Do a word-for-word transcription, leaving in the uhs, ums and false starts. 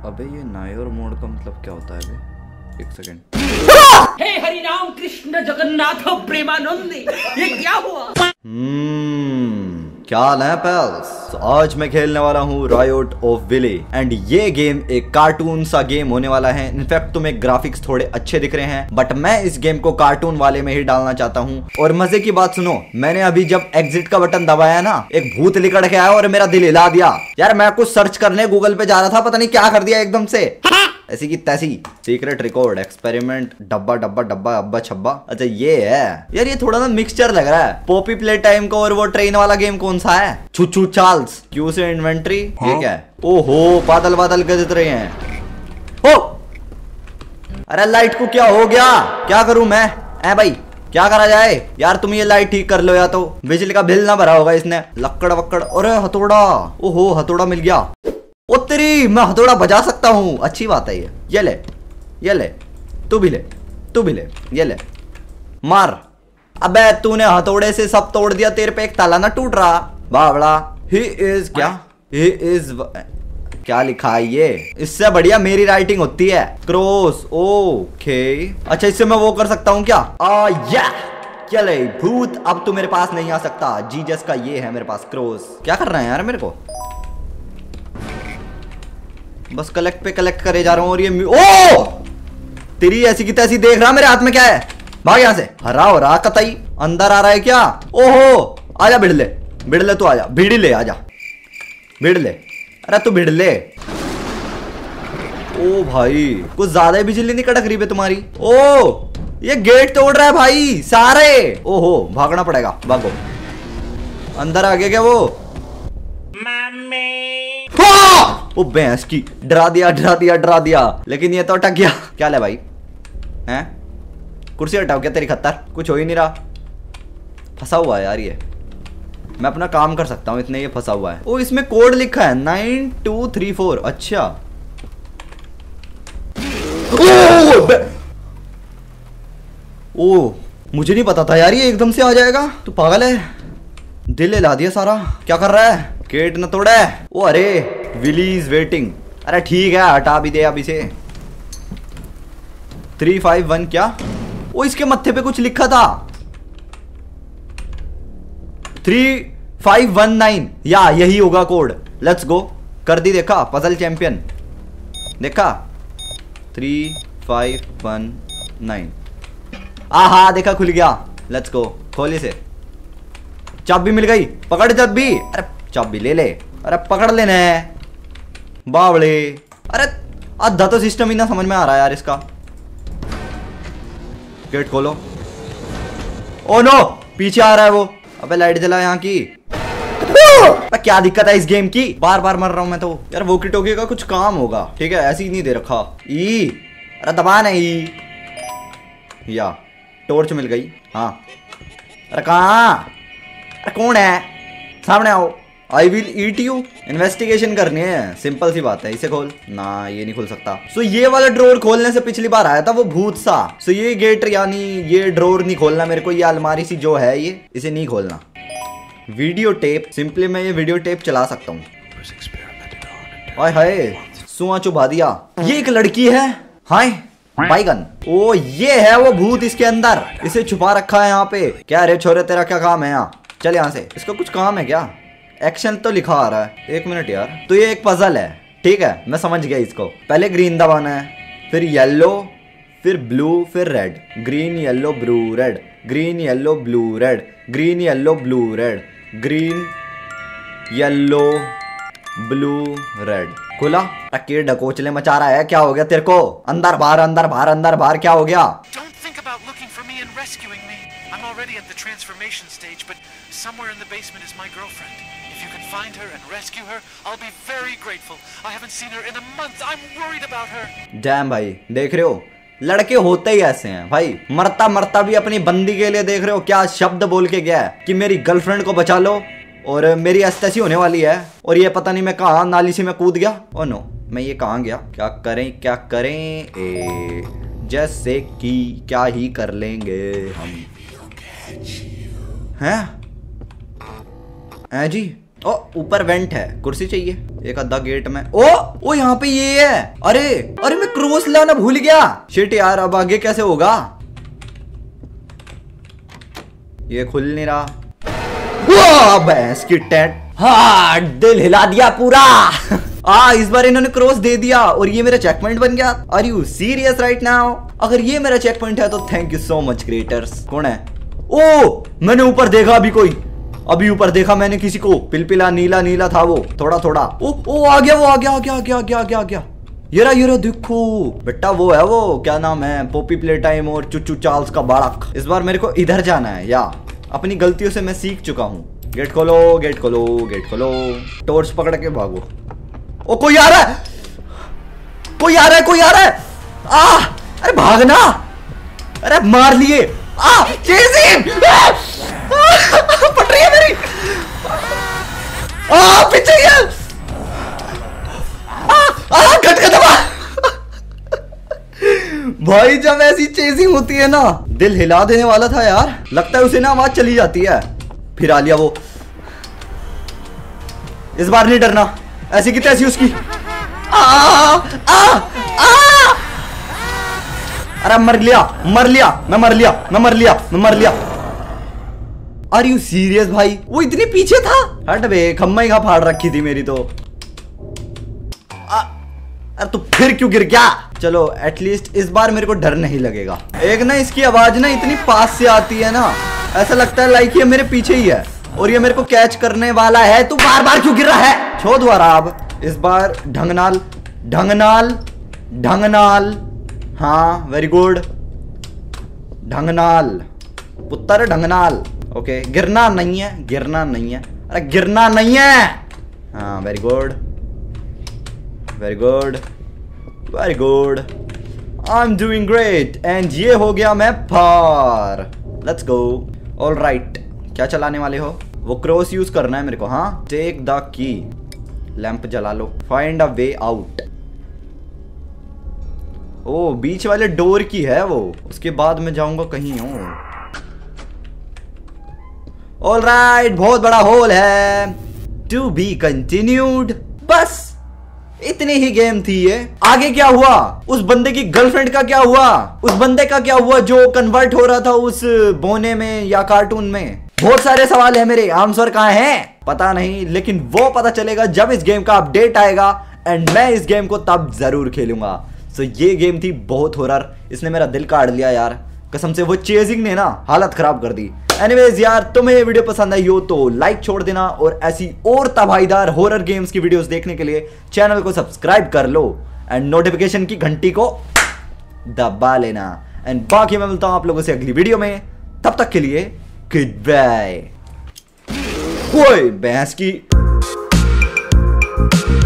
अबे ये नायर मोड का मतलब क्या होता है बे? एक सेकंड। हे हरि राम कृष्ण जगन्नाथ प्रेमानंदी, ये क्या हुआ? हम्म क्या हाल है पेल्स? आज मैं खेलने वाला हूँ रायोट ऑफ विले एंड ये गेम एक कार्टून सा गेम होने वाला है। इनफैक्ट तुम्हें ग्राफिक्स थोड़े अच्छे दिख रहे हैं बट मैं इस गेम को कार्टून वाले में ही डालना चाहता हूँ। और मजे की बात सुनो, मैंने अभी जब एग्जिट का बटन दबाया ना, एक भूत निकल के आया और मेरा दिल हिला दिया। यार मैं कुछ सर्च करने गूगल पे जा रहा था, पता नहीं क्या कर दिया एकदम से, ऐसी की तैसी। सीक्रेट रिकॉर्ड एक्सपेरिमेंट डब्बा डब्बा डब्बा अब्बा छब्बा। अच्छा ये है यार, ये थोड़ा ना मिक्सचर लग रहा है। पॉपी प्ले टाइम का और वो ट्रेन वाला गेम कौन सा है? छू छू चार्ल्स क्यू से इन्वेंट्री। ये क्या है? ओहो बादल बादल गजत रहे हैं। ओ अरे लाइट को क्या हो गया? क्या करूं मैं? ऐ भाई क्या करा जाए यार? तुम ये लाइट ठीक कर लो या तो बिजली का बिल ना भरा होगा इसने। लक्कड़ वक्कड़। अरे हथौड़ा, ओहो हथौड़ा मिल गया। ओ तेरी, मैं हथौड़ा बजा सकता हूँ, अच्छी बात है ये। ये ले ये ले, तू भी ले तू भी ले, ये ले मार। अबे तूने हथौड़े से सब तोड़ दिया, तेरे पे एक ताला ना टूट रहा। बावड़ा। ही इज क्या? ही इज क्या लिखा है ये? इससे बढ़िया मेरी राइटिंग होती है। क्रॉस। ओके अच्छा, इससे मैं वो कर सकता हूँ क्या? आ या चले भूत, अब तू मेरे पास नहीं आ सकता। जीजस का ये है मेरे पास क्रॉस। क्या कर रहे हैं यार मेरे को? बस कलेक्ट पे कलेक्ट करे जा रहा हूं। और ये ओ तेरी ऐसी की तैसी देख रहा मेरे हाथ में क्या है? भाग यहां से। हरा हो रहा कतई। अंदर आ रहा है क्या? ओहो आजा भिड़ले भिड़ले, तू आजा भिड़ी ले, आजा भिड़ले। अरे तू भिड़ले। ओ भाई कुछ ज्यादा ही बिजली नहीं कड़क रही है तुम्हारी। ओ ये गेट तोड़ रहा है भाई सारे। ओहो भागना पड़ेगा, भागो। अंदर आ गया क्या वो? ओ भैंस की, डरा दिया डरा दिया डरा दिया, लेकिन ये तो अटक गया। क्या ले भाई? हैं कुर्सी हटाओ क्या तेरी खत्तर? कुछ हो ही नहीं रहा, फंसा हुआ है यार ये। मैं अपना काम कर सकता हूँ, इतने ये फंसा हुआ है। ओ इसमें कोड लिखा है नाइन टू थ्री फोर। अच्छा ओ मुझे नहीं पता था यार ये एकदम से आ जाएगा। तू पागल है, दिल हिला दिया सारा। क्या कर रहा है? गेट न तोड़े। ओ अरे विली इज वेटिंग। अरे ठीक है हटा भी दे अब इसे। थ्री फाइव वन क्या? ओ इसके मत्थे पे कुछ लिखा था। थ्री फाइव वन नाइन, या यही होगा कोड। Let's go. कर दी, देखा पजल चैंपियन, देखा थ्री फाइव वन नाइन। आहा देखा खुल गया। लेट्स गो, खोल इसे। चाबी मिल गई, पकड़ चाबी। अरे चाबी ले ले। अरे पकड़ लेने बावड़े। अरे आधा तो सिस्टम ही ना समझ में आ रहा है यार इसका। गेट खोलो। ओ नो पीछे आ रहा है वो। अबे लाइट जला यहाँ की। क्या दिक्कत है इस गेम की? बार बार मर रहा हूं मैं तो यार। वोकी टोकी का कुछ काम होगा, ठीक है ऐसे ही नहीं दे रखा। ई अरे दबा नहीं। या टॉर्च मिल गई। हाँ अरे कहाँ? अरे कौन है? सामने आओ। I will eat you. Investigation करनी है, सिंपल सी बात है। इसे खोल ना, ये नहीं खुल सकता। सो so, ये वाला ड्रोर खोलने से पिछली बार आया था वो भूत सा। सो so, ये गेट यानी ये ड्रोर नहीं खोलना मेरे को। ये अलमारी सी जो है ये, इसे नहीं खोलना। वीडियो टेप, सिंपली मैं ये वीडियो टेप चला सकता हूँ। हाय हाय सुआ चुभा दिया। ये एक लड़की है। हाय बाइगन। ओ ये है वो भूत इसके अंदर, इसे छुपा रखा है यहाँ पे। क्या रे छोरे तेरा क्या काम है यहाँ? चल यहाँ से। इसका कुछ काम है क्या? एक्शन तो लिखा आ रहा है। एक मिनट यार, तो ये एक पजल है, ठीक है मैं समझ गया इसको। पहले ग्रीन दबाना है, फिर येलो, फिर ब्लू, फिर red. Green yellow blue red, green yellow blue red, green yellow blue red, green yellow blue red. खुला। टक्के डकोचले मचा रहा है। क्या हो गया तेरे को? अंदर बाहर अंदर बाहर अंदर बाहर क्या हो गया? I'm already at the transformation stage, but somewhere in the basement is my girlfriend. If you can find her and rescue her, I'll be very grateful. I haven't seen her in a month. I'm worried about her. Damn भाई, देख रहे हो लड़के होते ही ऐसे हैं भाई। मरता मरता भी अपनी बंदी के लिए देख रहे हो क्या शब्द बोल के गया है कि मेरी गर्लफ्रेंड को बचा लो। और मेरी एस्टेसी होने वाली है और ये पता नहीं मैं कहाँ नाली से मैं कूद गया। ओ नो मैं ये कहाँ गया? क्या करें क्या करें? ए, जैसे कि क्या ही कर लेंगे हम। हैं हैं जी। ओ ऊपर वेंट है, कुर्सी चाहिए। एक आधा गेट में। ओ ओ यहाँ पे ये है। अरे अरे मैं क्रॉस लाना भूल गया। शिट यार, अब आगे कैसे होगा? ये खुल नहीं रहा। भैंस की टेंट। हाँ, दिल हिला दिया पूरा। आ इस बार इन्होंने क्रॉस दे दिया और ये मेरा चेक पॉइंट बन गया। Are you serious right now? अगर ये मेरा चेक पॉइंट है तो thank you so much creators. कौन है? ओ मैंने ऊपर देखा अभी कोई, अभी ऊपर देखा मैंने किसी को। पिलपिला नीला नीला था वो, थोड़ा थोड़ा। ओ ओ आ गया वो, आ गया आ गया आ गया आ गया आ गया आ गया। ये रहा ये रहा, देखो बेटा वो है वो, क्या नाम है, पॉपी प्ले टाइम और चुच्चू चार्ल्स का बाड़क। इस बार मेरे को इधर जाना है, या अपनी गलतियों से मैं सीख चुका हूँ। गेट खोलो गेट खोलो गेट खोलो। टॉर्च पकड़ के भागो। ओ कोई आ रहा है, कोई आ रहा है, कोई आ रहा है। आ अरे भागना, अरे मार लिए। आ चेजिंग, पट रही है मेरी। आ पीछे है। आ आ कट के दबा। भाई जब ऐसी चेजिंग होती है ना, दिल हिला देने वाला था यार। लगता है उसे ना आवाज चली जाती है। फिर आ लिया वो। इस बार नहीं डरना, ऐसी की तैसी उसकी। आ, आ, आ! अरे मर लिया मर लिया मैं मर लिया मैं मर लिया मैं मर लिया। आर यू सीरियस भाई? वो इतनी पीछे था। हट बे, खम्मा ही फाड़ रखी थी मेरी तो। आ, अरे तू फिर क्यों गिर गया? चलो एटलीस्ट इस बार मेरे को डर नहीं लगेगा। एक ना इसकी आवाज ना इतनी पास से आती है ना, ऐसा लगता है लाइक ये मेरे पीछे ही है और ये मेरे को कैच करने वाला है। तू बार बार क्यों गिर रहा है? छोड़ द्वारा अब इस बार ढंगनाल ढंगनाल ढंगनाल। हाँ वेरी गुड, ढंगनाल पुत्र ढंगनाल। ओके गिरना नहीं है, गिरना नहीं है, अरे गिरना नहीं है। हाँ very good very good very good, I am doing great. And ये हो गया मैं पार। Let's go. ऑल राइट, क्या चलाने वाले हो? वो क्रॉस यूज करना है मेरे को। हाँ टेक द की, लैंप जला लो। Find a way out. ओ बीच वाले डोर की है वो, उसके बाद मैं जाऊंगा कहीं और। ऑल राइट, बहुत बड़ा होल है। To be continued. बस इतनी ही गेम थी ये। आगे क्या हुआ? उस बंदे की गर्लफ्रेंड का क्या हुआ? उस बंदे का क्या हुआ जो कन्वर्ट हो रहा था उस बोने में या कार्टून में? बहुत सारे सवाल है मेरे, आंसर कहाँ है पता नहीं, लेकिन वो पता चलेगा जब इस गेम का अपडेट आएगा एंड मैं इस गेम को तब जरूर खेलूंगा। सो so, ये गेम थी बहुत हॉरर, इसने मेरा दिल काट लिया यार कसम से। वो चेजिंग ने ना हालत खराब कर दी। एनीवेज यार, तुम्हें ये वीडियो पसंद आई हो तो लाइक छोड़ देना और ऐसी और तबाहीदार हॉरर गेम्स की वीडियोस देखने के लिए चैनल को सब्सक्राइब कर लो एंड नोटिफिकेशन की घंटी को दबा लेना। एंड बाकी मैं मिलता हूं आप लोगों से अगली वीडियो में, तब तक के लिए गुड बाय। कोई भैंस की